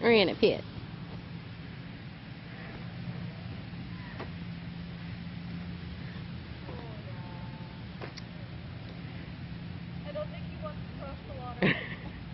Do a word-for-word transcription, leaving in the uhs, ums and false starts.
We're in a pit. I don't think he wants to cross the water.